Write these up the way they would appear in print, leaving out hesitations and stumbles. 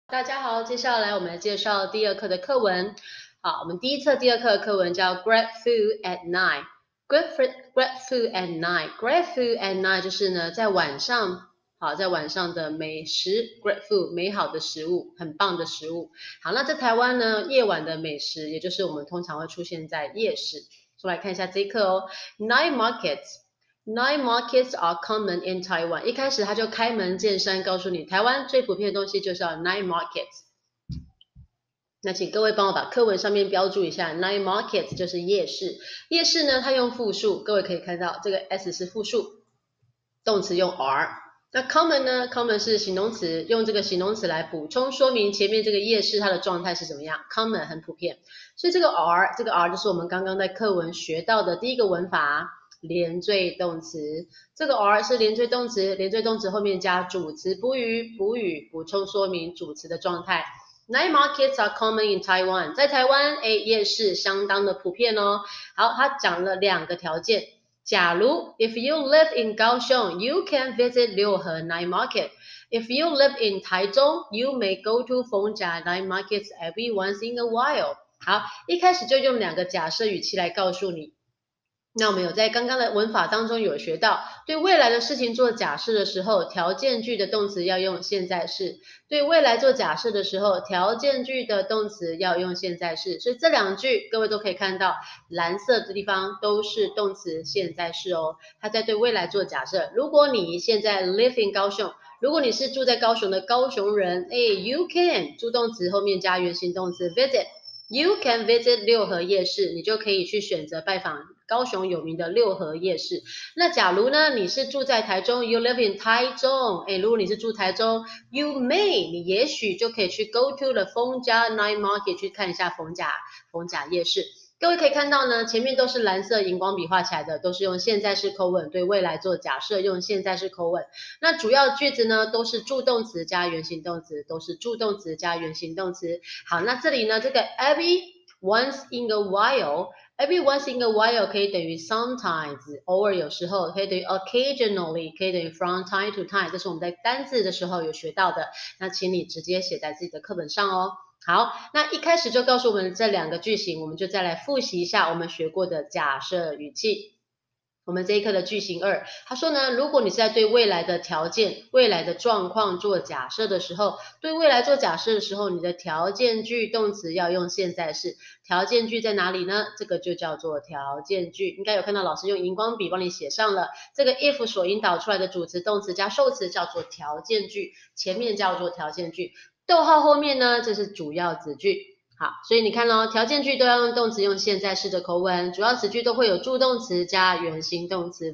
大家好，接下来我们来介绍第二课的课文。好，我们第一册第二课的课文叫 Grab Food at Night。Grab food at night。Grab food at night 就是呢，在晚上，好，在晚上的美食 ，Grab food 美好的食物，很棒的食物。好，那在台湾呢，夜晚的美食，也就是我们通常会出现在夜市。所以来看一下这一课哦 ，Night markets。Night markets are common in Taiwan。一开始他就开门见山告诉你，台湾最普遍的东西就是要 night markets。那请各位帮我把课文上面标注一下 ，night markets 就是夜市。夜市呢，它用复数，各位可以看到这个 s 是复数，动词用 are。那 common 呢 ？common 是形容词，用这个形容词来补充说明前面这个夜市它的状态是怎么样。common 很普遍，所以这个 are 就是我们刚刚在课文学到的第一个文法。连缀动词，这个 are 是连缀动词，连缀动词后面加主词补语，补充说明主词的状态。Night markets are common in Taiwan。在台湾，夜市相当的普遍哦。好，他讲了两个条件。假如 if you live in Kaohsiung, you can visit Liuhe Night Market. If you live in Taichung, you may go to Fengjia Night Markets every once in a while. 好，一开始就用两个假设语气来告诉你。那我们有在刚刚的文法当中有学到，对未来的事情做假设的时候，条件句的动词要用现在式；对未来做假设的时候，条件句的动词要用现在式。所以这两句各位都可以看到，蓝色的地方都是动词现在式哦。它在对未来做假设。如果你现在 live in 高雄，如果你是住在高雄的高雄人，you can 助动词后面加原形动词 visit。You can visit 六合夜市，你就可以去选择拜访高雄有名的六合夜市。那假如呢，你是住在台中 ，You live in 台中，如果你是住台中 ，You may 你也许就可以去 go to the 逢甲 night market 去看一下逢甲夜市。各位可以看到呢，前面都是蓝色荧光笔画起来的，都是用现在式口吻对未来做假设，用现在式口吻。那主要句子呢，都是助动词加原形动词，都是助动词加原形动词。好，那这里呢，这个 every once in a while。Every once in a while 可以等于 sometimes， 偶尔有时候可以等于 occasionally， 可以等于 from time to time， 这是我们在单字的时候有学到的，那请你直接写在自己的课本上哦。好，那一开始就告诉我们这两个句型，我们就再来复习一下我们学过的假设语气。我们这一课的句型2，他说呢，如果你是在对未来的条件、未来的状况做假设的时候，对未来做假设的时候，你的条件句动词要用现在式。条件句在哪里呢？这个就叫做条件句。应该有看到老师用荧光笔帮你写上了，这个 if 所引导出来的主词、动词加受词叫做条件句，前面叫做条件句。逗号后面呢，这是主要子句。好，所以你看咯，条件句都要用动词，用现在式的口吻，主要子句都会有助动词加原形动词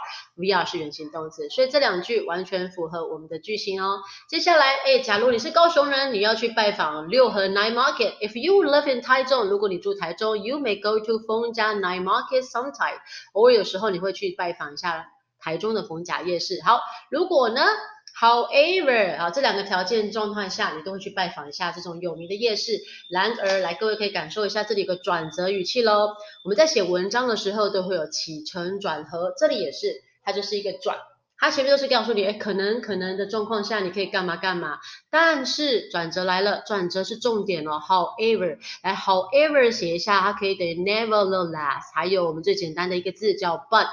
VR 是原形动词，所以这两句完全符合我们的句型哦。接下来，假如你是高雄人，你要去拜访六合 Night Market。If you live in 台中，如果你住台中 ，you may go to 逢甲 Night Market sometime。偶尔有时候你会去拜访一下台中的逢甲夜市。好，如果呢？However， 这两个条件状态下，你都会去拜访一下这种有名的夜市。然而，来各位可以感受一下，这里有个转折语气咯。我们在写文章的时候都会有起承转合，这里也是，它就是一个转。它前面都是告诉你，可能的状况下你可以干嘛干嘛。但是转折来了，转折是重点哦。However， 来 However 写一下，它可以等于 nevertheless， 还有我们最简单的一个字叫 but。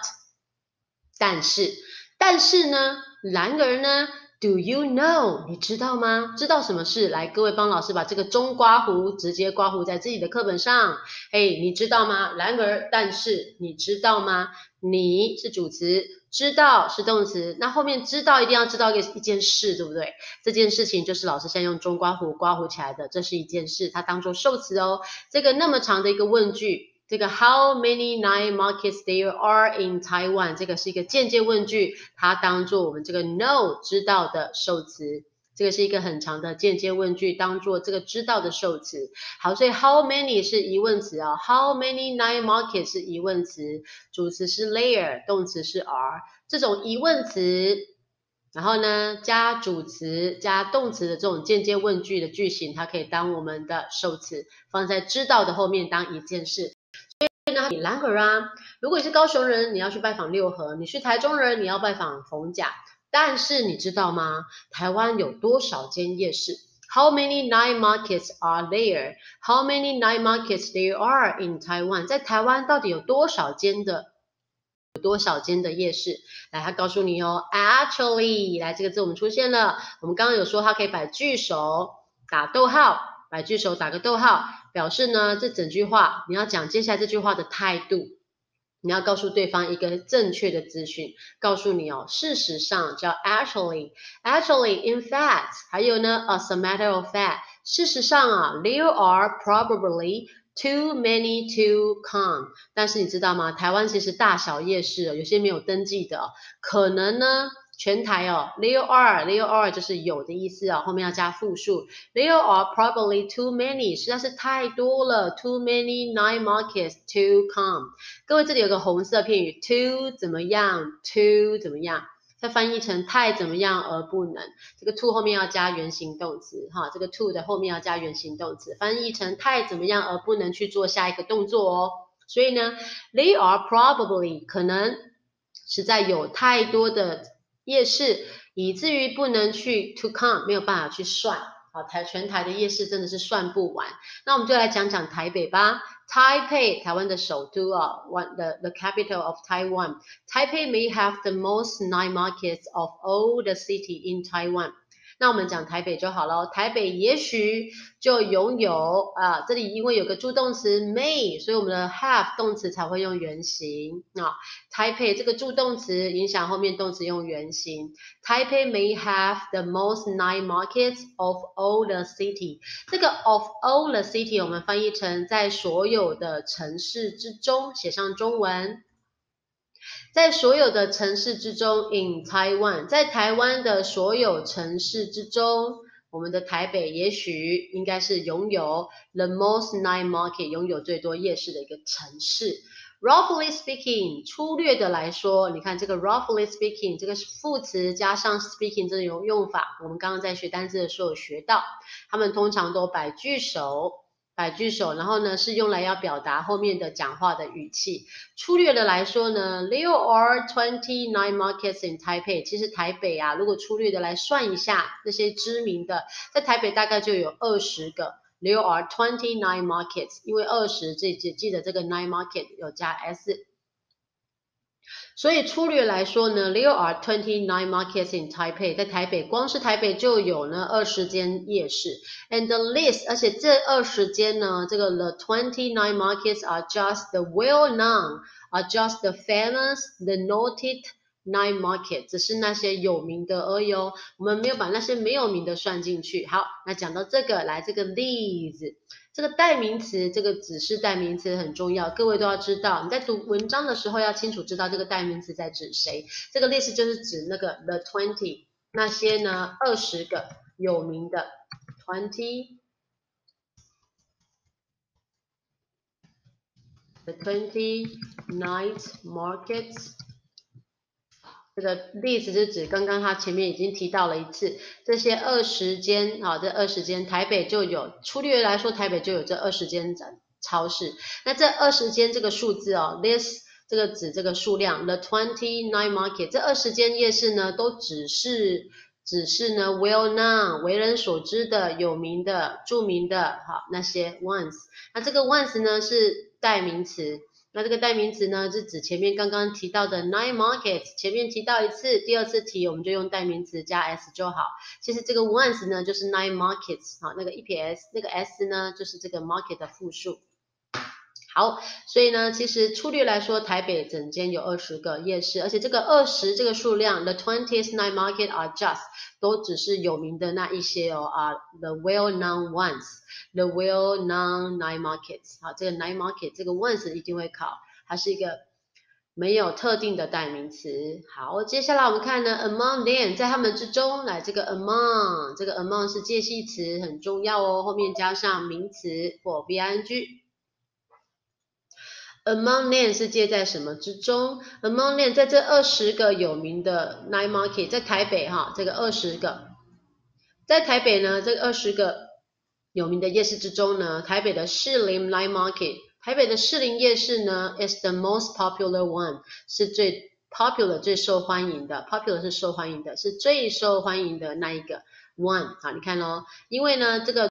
但是呢？然而呢 ，Do you know？ 你知道吗？知道什么事？来，各位帮老师把这个中刮弧直接刮弧在自己的课本上。你知道吗？然而，但是，你知道吗？你是主词，知道是动词，那后面知道一定要知道一件事，对不对？这件事情就是老师现在用中刮弧刮弧起来的，这是一件事，它当做受词哦。这个那么长的一个问句。这个 How many night markets there are in Taiwan？ 这个是一个间接问句，它当做我们这个 know 知道的受词。这个是一个很长的间接问句，当做这个知道的受词。好，所以 How many 是疑问词啊 ，How many night markets 是疑问词，主词是 there， 动词是 are。这种疑问词，然后呢加主词加动词的这种间接问句的句型，它可以当我们的受词，放在知道的后面当一件事。然而啊，如果你是高雄人，你要去拜访六合；你是台中人，你要拜访逢甲。但是你知道吗？台湾有多少间夜市？ How many night markets are there? How many night markets there are in Taiwan? 在台湾到底有多少间的夜市？来，他告诉你哦 ，actually， 来这个字我们出现了。我们刚刚有说它可以摆句首，打逗号，摆句首打个逗号，表示呢这整句话你要讲接下来这句话的态度。你要告诉对方一个正确的资讯，告诉你哦，事实上叫 actually，in fact， 还有呢 as a matter of fact， 事实上啊 there are probably too many to come。 但是你知道吗？台湾其实大小夜市有些没有登记的，可能呢全台哦 there are 就是有的意思哦，后面要加复数 there are probably too many， 实在是太多了 too many night markets to come。 各位这里有个红色片语 to 怎么样 to 怎么样，再翻译成太怎么样而不能，这个 to 后面要加原形动词哈，这个 to 的后面要加原形动词，翻译成太怎么样而不能去做下一个动作哦。所以呢 they are probably 可能实在有太多的夜市，以至于不能去 to come， 没有办法去算。好，全台的夜市真的是算不完。那我们就来讲讲台北吧。Taipei， 台湾的首都哦 the capital of Taiwan. Taipei may have the most night markets of all the city in Taiwan. 那我们讲台北就好了，台北也许就拥有这里因为有个助动词 may， 所以我们的 have 动词才会用原形啊。台北这个助动词影响后面动词用原形。Taipei may have the most night markets of all the city。 这个 of all the city 我们翻译成在所有的城市之中，写上中文。在所有的城市之中 in Taiwan， 在台湾的所有城市之中，我们的台北也许应该是拥有 the most night market， 拥有最多夜市的一个城市。Roughly speaking， 粗略的来说，你看这个 roughly speaking 这个副词加上 speaking 这种用法，我们刚刚在学单字的时候有学到，他们通常都摆句首，然后呢是用来要表达后面的讲话的语气。粗略的来说呢 there are 29 markets in Taipei。 其实台北啊，如果粗略的来算一下那些知名的，在台北大概就有20个。There are 29 markets， 因为20记得这个 night market 有加 s， 所以粗略来说呢 there are 29 markets in Taipei， 在台北光是台北就有呢20间夜市 and the list， 而且这20间呢，这个 the 29 markets are just the well known， are just the famous, the noted night market， 只是那些有名的而已哦，我们没有把那些没有名的算进去。好，那讲到这个，来这个 these， 这个代名词，这个指示代名词很重要，各位都要知道，你在读文章的时候要清楚知道这个代名词在指谁。这个 list 就是指那个 the 20， 那些呢20个有名的 the 20 night markets。这个例子是指刚刚他前面已经提到了一次，这些20间这20间台北就有，粗略来说台北就有这20间超市。那这20间这个数字哦 this 这个指这个数量 the 29 market， 这20间夜市呢都只是呢 well known 为人所知的有名的著名的好那些 ones。 那这个 ones 呢是代名词，那这个代名词呢是指前面刚刚提到的 night market， 前面提到一次，第二次提我们就用代名词加 s 就好。其实这个 ones 呢就是 night markets， 好，那个 EPS 那个 s 呢就是这个 market 的复数。好，所以呢，其实粗略来说，台北整间有20个夜市，而且这个20这个数量 ，the 20th night market are just 都只是有名的那一些哦，the well-known ones，the well-known night markets。好，这个 night market 这个 ones 一定会考，它是一个没有特定的代名词。好，接下来我们看呢 ，among them 在他们之中，来这个 among 这个 among 是介系词，很重要哦，后面加上名词或 ing。Among them 是介在什么之中 ？Among them 在这20个有名的 night market， 在台北这个20个，在台北呢这个20个有名的夜市之中呢，台北的士林 night market， 台北的士林夜市呢 is the most popular one， 是最 popular 最受欢迎的 ，popular 是受欢迎的，是最受欢迎的那一个 one。好，你看咯，因为呢这个